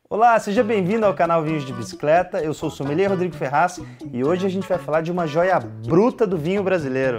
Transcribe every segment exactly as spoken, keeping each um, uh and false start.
Olá, seja bem-vindo ao canal Vinhos de Bicicleta. Eu sou o sommelier Rodrigo Ferraz e hoje a gente vai falar de uma joia bruta do vinho brasileiro.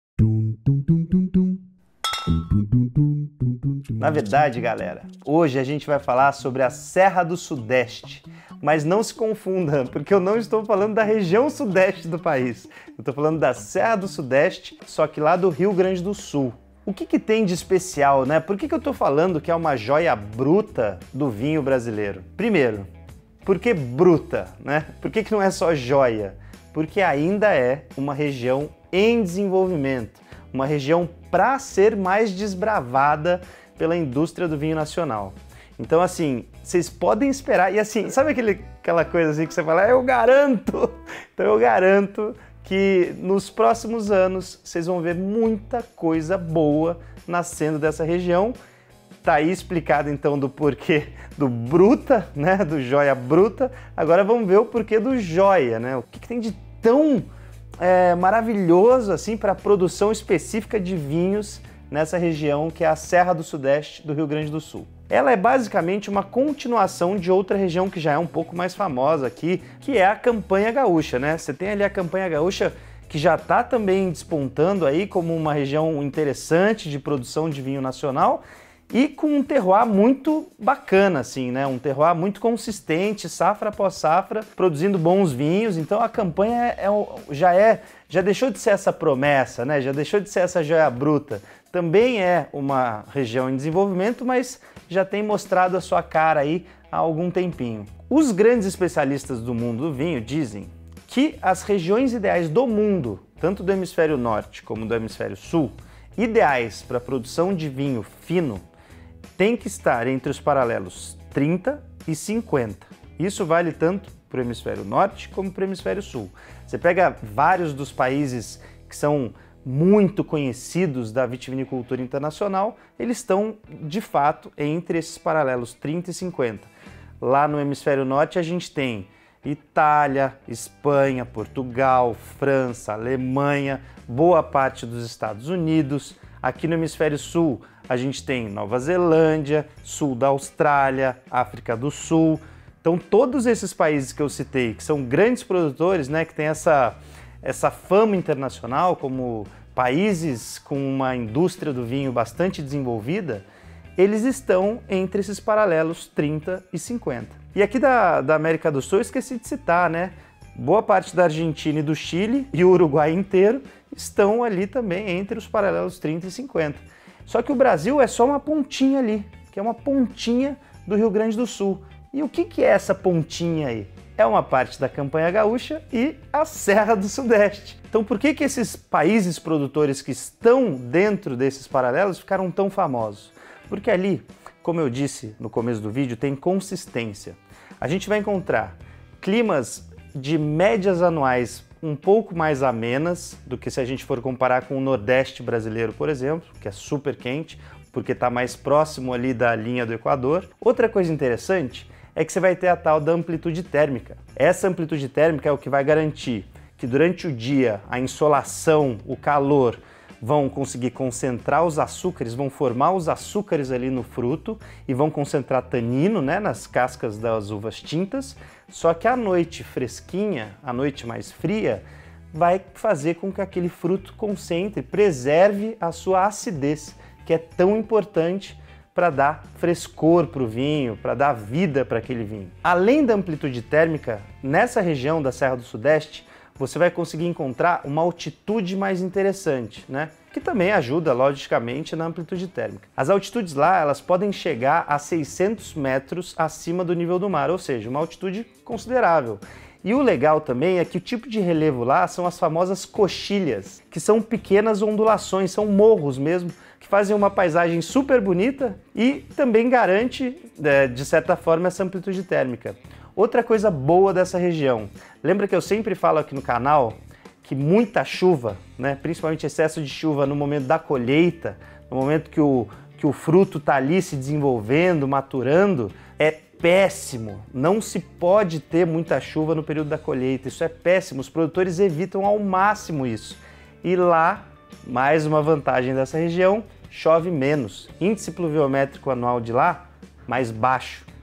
Na verdade, galera, hoje a gente vai falar sobre a Serra do Sudeste. Mas não se confunda, porque eu não estou falando da região sudeste do país. Eu estou falando da Serra do Sudeste, só que lá do Rio Grande do Sul. O que que tem de especial, né? Por que que eu estou falando que é uma joia bruta do vinho brasileiro? Primeiro, por que bruta, né? Por que que não é só joia? Porque ainda é uma região em desenvolvimento, uma região para ser mais desbravada pela indústria do vinho nacional. Então, assim, vocês podem esperar, e assim, sabe aquele, aquela coisa assim que você fala, eu garanto, então eu garanto que nos próximos anos vocês vão ver muita coisa boa nascendo dessa região. Tá aí explicado então do porquê do bruta, né, do joia bruta. Agora vamos ver o porquê do joia, né? O que, que tem de tão é, maravilhoso assim para a produção específica de vinhos nessa região que é a Serra do Sudeste do Rio Grande do Sul. Ela é basicamente uma continuação de outra região que já é um pouco mais famosa aqui, que é a Campanha Gaúcha, né? Você tem ali a Campanha Gaúcha que já está também despontando aí como uma região interessante de produção de vinho nacional e com um terroir muito bacana, assim, né? Um terroir muito consistente, safra após safra, produzindo bons vinhos. Então a Campanha é, já é, já deixou de ser essa promessa, né? Já deixou de ser essa joia bruta. Também é uma região em desenvolvimento, mas já tem mostrado a sua cara aí há algum tempinho. Os grandes especialistas do mundo do vinho dizem que as regiões ideais do mundo, tanto do hemisfério norte como do hemisfério sul, ideais para a produção de vinho fino, tem que estar entre os paralelos trinta e cinquenta. Isso vale tanto para o hemisfério norte como para o hemisfério sul. Você pega vários dos países que são muito conhecidos da vitivinicultura internacional, eles estão de fato entre esses paralelos trinta e cinquenta. Lá no hemisfério norte a gente tem Itália, Espanha, Portugal, França, Alemanha, boa parte dos Estados Unidos. Aqui no hemisfério sul a gente tem Nova Zelândia, sul da Austrália, África do Sul. Então todos esses países que eu citei, que são grandes produtores, né, que tem essa, essa fama internacional como países com uma indústria do vinho bastante desenvolvida, eles estão entre esses paralelos trinta e cinquenta. E aqui da, da América do Sul eu esqueci de citar, né? Boa parte da Argentina e do Chile e o Uruguai inteiro estão ali também entre os paralelos trinta e cinquenta. Só que o Brasil é só uma pontinha ali, que é uma pontinha do Rio Grande do Sul. E o que que é essa pontinha aí? É uma parte da Campanha Gaúcha e a Serra do Sudeste. Então por que que esses países produtores que estão dentro desses paralelos ficaram tão famosos? Porque ali, como eu disse no começo do vídeo, tem consistência. A gente vai encontrar climas de médias anuais um pouco mais amenas do que se a gente for comparar com o Nordeste brasileiro, por exemplo, que é super quente, porque está mais próximo ali da linha do Equador. Outra coisa interessante é que você vai ter a tal da amplitude térmica. Essa amplitude térmica é o que vai garantir que durante o dia a insolação, o calor, vão conseguir concentrar os açúcares, vão formar os açúcares ali no fruto e vão concentrar tanino, né, nas cascas das uvas tintas, só que a noite fresquinha, a noite mais fria, vai fazer com que aquele fruto concentre, preserve a sua acidez, que é tão importante para dar frescor para o vinho, para dar vida para aquele vinho. Além da amplitude térmica, nessa região da Serra do Sudeste, você vai conseguir encontrar uma altitude mais interessante, né? Que também ajuda, logicamente, na amplitude térmica. As altitudes lá, elas podem chegar a seiscentos metros acima do nível do mar, ou seja, uma altitude considerável. E o legal também é que o tipo de relevo lá são as famosas coxilhas, que são pequenas ondulações, são morros mesmo, que fazem uma paisagem super bonita e também garante, de certa forma, essa amplitude térmica. Outra coisa boa dessa região, lembra que eu sempre falo aqui no canal que muita chuva, né, principalmente excesso de chuva no momento da colheita, no momento que o, que o fruto está ali se desenvolvendo, maturando, é péssimo. Não se pode ter muita chuva no período da colheita, isso é péssimo, os produtores evitam ao máximo isso. E lá, mais uma vantagem dessa região, chove menos. Índice pluviométrico anual de lá, mais baixo.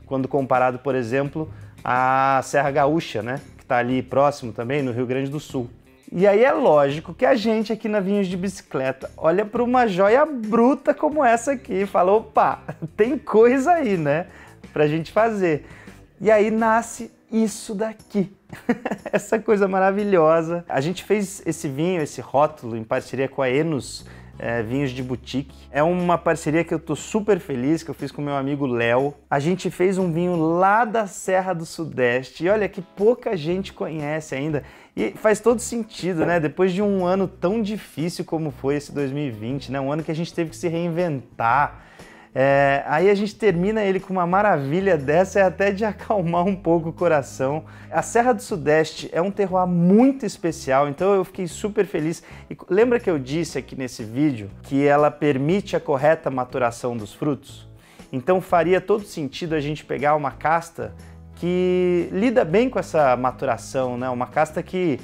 quando comparado, por exemplo, à Serra Gaúcha, né? Que está ali próximo também, no Rio Grande do Sul. E aí é lógico que a gente aqui na Vinhos de Bicicleta olha para uma joia bruta como essa aqui e fala, opa, tem coisa aí, né? Pra gente fazer. E aí nasce isso daqui, essa coisa maravilhosa. A gente fez esse vinho, esse rótulo, em parceria com a Enos é, Vinhos de Boutique. É uma parceria que eu tô super feliz, que eu fiz com meu amigo Léo. A gente fez um vinho lá da Serra do Sudeste, e olha que pouca gente conhece ainda. E faz todo sentido, né? Depois de um ano tão difícil como foi esse dois mil e vinte, né? Um ano que a gente teve que se reinventar. É, aí a gente termina ele com uma maravilha dessa, é até de acalmar um pouco o coração. A Serra do Sudeste é um terroir muito especial, então eu fiquei super feliz. E lembra que eu disse aqui nesse vídeo que ela permite a correta maturação dos frutos? Então faria todo sentido a gente pegar uma casta que lida bem com essa maturação, né? Uma casta que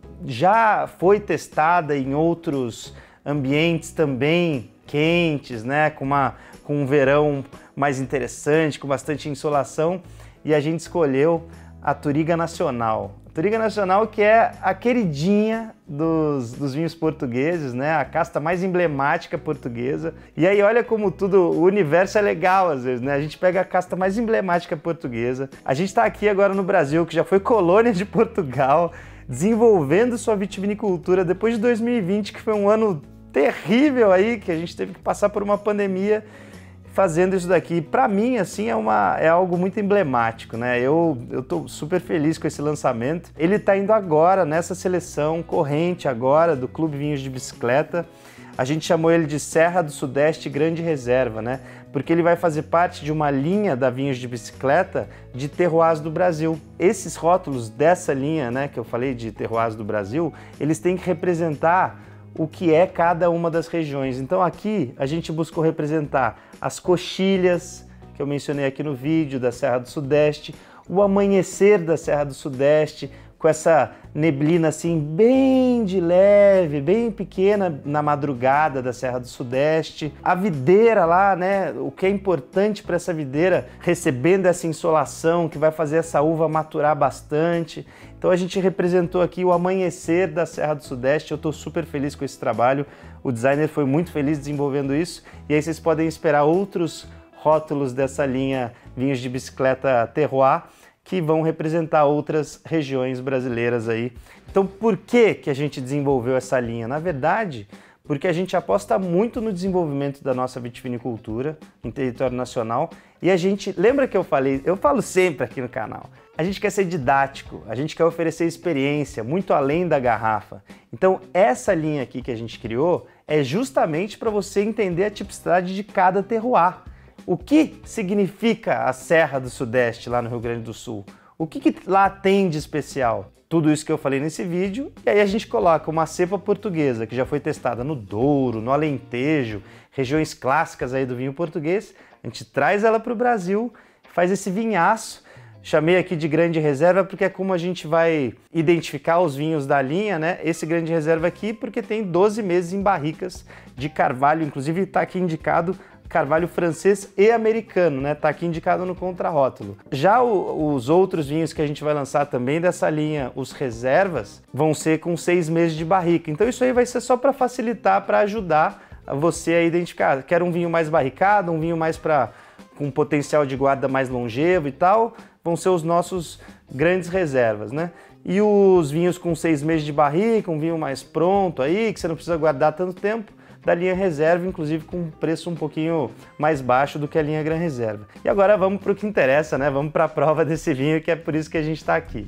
já foi testada em outros ambientes também quentes, né? Com uma com um verão mais interessante, com bastante insolação, e a gente escolheu a Touriga Nacional. A Touriga Nacional, que é a queridinha dos, dos vinhos portugueses, né? A casta mais emblemática portuguesa. E aí olha como tudo, o universo é legal às vezes, né? A gente pega a casta mais emblemática portuguesa. A gente está aqui agora no Brasil, que já foi colônia de Portugal, desenvolvendo sua vitivinicultura depois de dois mil e vinte, que foi um ano terrível aí, que a gente teve que passar por uma pandemia fazendo isso daqui. Para mim, assim, é, uma, é algo muito emblemático, né? Eu, eu tô super feliz com esse lançamento. Ele tá indo agora nessa seleção corrente agora do Clube Vinhos de Bicicleta. A gente chamou ele de Serra do Sudeste Grande Reserva, né? Porque ele vai fazer parte de uma linha da Vinhos de Bicicleta de terroirs do Brasil. Esses rótulos dessa linha, né, que eu falei de terroirs do Brasil, eles têm que representar o que é cada uma das regiões. Então aqui a gente buscou representar as coxilhas, que eu mencionei aqui no vídeo, da Serra do Sudeste, o amanhecer da Serra do Sudeste, com essa neblina assim bem de leve, bem pequena na madrugada da Serra do Sudeste, a videira lá, né, o que é importante para essa videira, recebendo essa insolação que vai fazer essa uva maturar bastante. Então a gente representou aqui o amanhecer da Serra do Sudeste. Eu estou super feliz com esse trabalho, o designer foi muito feliz desenvolvendo isso, e aí vocês podem esperar outros rótulos dessa linha Vinhos de Bicicleta Terroir, que vão representar outras regiões brasileiras aí. Então por que que a gente desenvolveu essa linha? Na verdade, porque a gente aposta muito no desenvolvimento da nossa vitivinicultura em território nacional, e a gente, lembra que eu falei, eu falo sempre aqui no canal, a gente quer ser didático, a gente quer oferecer experiência muito além da garrafa. Então essa linha aqui que a gente criou é justamente para você entender a tipicidade de cada terroir. O que significa a Serra do Sudeste lá no Rio Grande do Sul? O que, que lá tem de especial? Tudo isso que eu falei nesse vídeo, e aí a gente coloca uma cepa portuguesa que já foi testada no Douro, no Alentejo, regiões clássicas aí do vinho português, a gente traz ela para o Brasil, faz esse vinhaço. Chamei aqui de grande reserva porque é como a gente vai identificar os vinhos da linha, né? Esse grande reserva aqui porque tem doze meses em barricas de carvalho, inclusive está aqui indicado carvalho francês e americano, né? Tá aqui indicado no contrarótulo. Já o, os outros vinhos que a gente vai lançar também dessa linha, os reservas, vão ser com seis meses de barrica. Então isso aí vai ser só para facilitar, para ajudar você a identificar. Quer um vinho mais barricado, um vinho mais para com potencial de guarda mais longevo e tal, vão ser os nossos grandes reservas, né? E os vinhos com seis meses de barrica, um vinho mais pronto aí, que você não precisa guardar tanto tempo, da linha reserva, inclusive com um preço um pouquinho mais baixo do que a linha Gran Reserva. E agora vamos para o que interessa, né? Vamos para a prova desse vinho, que é por isso que a gente está aqui.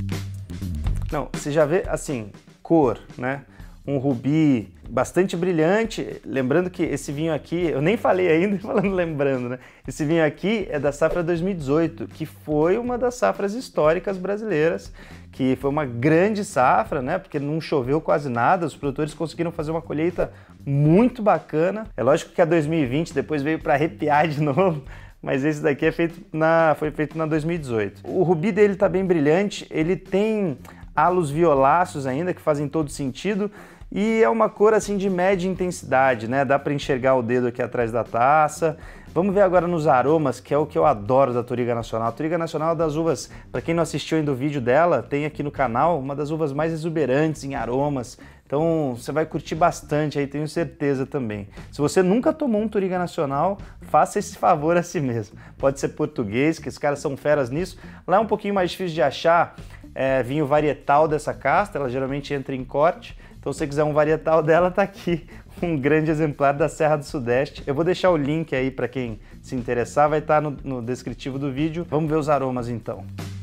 Não, você já vê, assim, cor, né? Um rubi bastante brilhante, lembrando que esse vinho aqui, eu nem falei ainda, falando lembrando, né? Esse vinho aqui é da safra dois mil e dezoito, que foi uma das safras históricas brasileiras, que foi uma grande safra, né? Porque não choveu quase nada, os produtores conseguiram fazer uma colheita muito bacana. É lógico que a dois mil e vinte depois veio para arrepiar de novo, mas esse daqui é feito na, foi feito na dois mil e dezoito. O rubi dele tá bem brilhante, ele tem halos violáceos ainda, que fazem todo sentido, e é uma cor assim de média intensidade, né? Dá para enxergar o dedo aqui atrás da taça. Vamos ver agora nos aromas, que é o que eu adoro da Touriga Nacional. A Touriga Nacional é das uvas, para quem não assistiu ainda o vídeo dela, tem aqui no canal, uma das uvas mais exuberantes em aromas. Então você vai curtir bastante aí, tenho certeza também. Se você nunca tomou um Touriga Nacional, faça esse favor a si mesmo. Pode ser português, que os caras são feras nisso. Lá é um pouquinho mais difícil de achar é, vinho varietal dessa casta, ela geralmente entra em corte. Então se você quiser um varietal dela, tá aqui um grande exemplar da Serra do Sudeste. Eu vou deixar o link aí para quem se interessar, vai estar no, no descritivo do vídeo. Vamos ver os aromas então.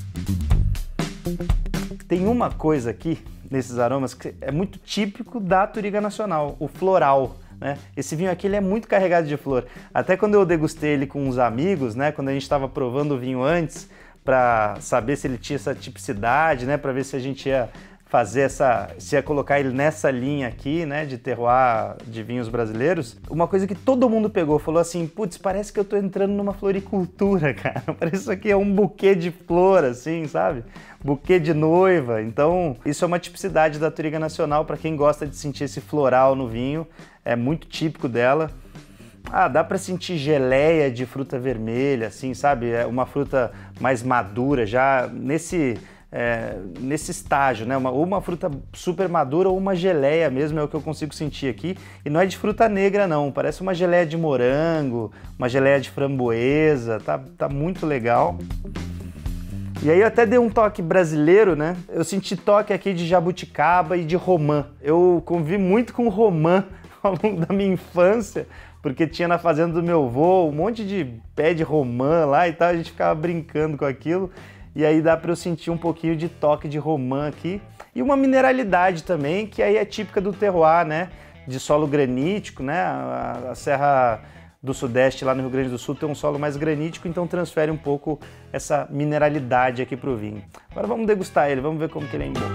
Tem uma coisa aqui nesses aromas que é muito típico da Touriga Nacional, o floral, né? Esse vinho aqui ele é muito carregado de flor. Até quando eu degustei ele com uns amigos, né? Quando a gente estava provando o vinho antes, para saber se ele tinha essa tipicidade, né? Para ver se a gente ia fazer essa, se ia colocar ele nessa linha aqui, né, de terroir de vinhos brasileiros, uma coisa que todo mundo pegou, falou assim, putz, parece que eu tô entrando numa floricultura, cara, parece que isso aqui é um buquê de flor, assim, sabe? Buquê de noiva. Então, isso é uma tipicidade da Touriga Nacional, para quem gosta de sentir esse floral no vinho, é muito típico dela. Ah, dá para sentir geleia de fruta vermelha, assim, sabe? É uma fruta mais madura, já nesse... É, nesse estágio, né? Uma, ou uma fruta super madura ou uma geleia mesmo, é o que eu consigo sentir aqui. E não é de fruta negra não, parece uma geleia de morango, uma geleia de framboesa, tá, tá muito legal. E aí eu até dei um toque brasileiro, né? Eu senti toque aqui de jabuticaba e de romã. Eu convivi muito com romã ao longo da minha infância, porque tinha na fazenda do meu avô um monte de pé de romã lá e tal, a gente ficava brincando com aquilo. E aí dá para eu sentir um pouquinho de toque de romã aqui. E uma mineralidade também, que aí é típica do terroir, né? De solo granítico, né? A, a Serra do Sudeste lá no Rio Grande do Sul tem um solo mais granítico, então transfere um pouco essa mineralidade aqui pro vinho. Agora vamos degustar ele, vamos ver como que ele é em boca.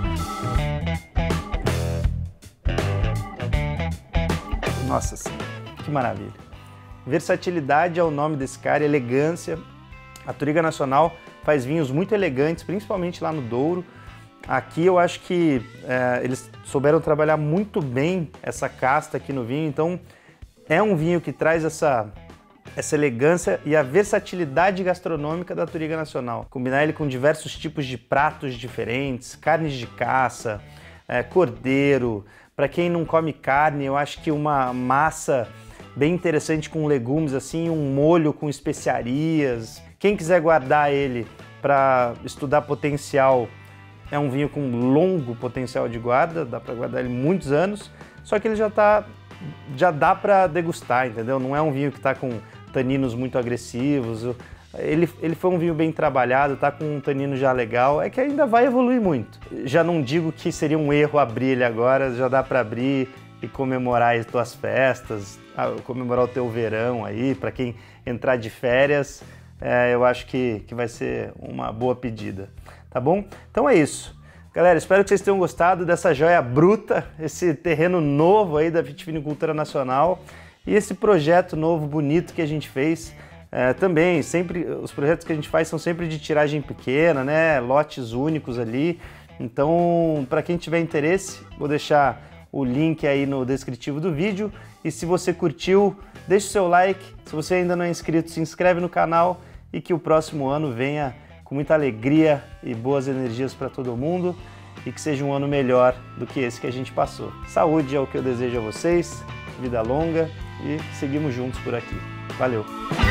Nossa Senhora, que maravilha. Versatilidade é o nome desse cara, elegância. A Touriga Nacional faz vinhos muito elegantes, principalmente lá no Douro. Aqui eu acho que é, eles souberam trabalhar muito bem essa casta aqui no vinho, então é um vinho que traz essa, essa elegância e a versatilidade gastronômica da Touriga Nacional. Combinar ele com diversos tipos de pratos diferentes, carnes de caça, é, cordeiro. Para quem não come carne, eu acho que uma massa bem interessante com legumes, assim, um molho com especiarias. Quem quiser guardar ele para estudar potencial, é um vinho com longo potencial de guarda, dá para guardar ele muitos anos, só que ele já tá, já dá para degustar, entendeu? Não é um vinho que está com taninos muito agressivos, ele, ele foi um vinho bem trabalhado, tá com um tanino já legal, é que ainda vai evoluir muito. Já não digo que seria um erro abrir ele agora, já dá para abrir e comemorar as tuas festas, comemorar o teu verão aí, para quem entrar de férias. É, eu acho que, que vai ser uma boa pedida, tá bom? Então é isso. Galera, espero que vocês tenham gostado dessa joia bruta, esse terreno novo aí da Vitivinicultura Nacional e esse projeto novo, bonito que a gente fez. É, também, sempre, os projetos que a gente faz são sempre de tiragem pequena, né? Lotes únicos ali. Então, para quem tiver interesse, vou deixar o link aí no descritivo do vídeo. E se você curtiu, deixa o seu like. Se você ainda não é inscrito, se inscreve no canal. E que o próximo ano venha com muita alegria e boas energias para todo mundo e que seja um ano melhor do que esse que a gente passou. Saúde é o que eu desejo a vocês, vida longa e seguimos juntos por aqui. Valeu!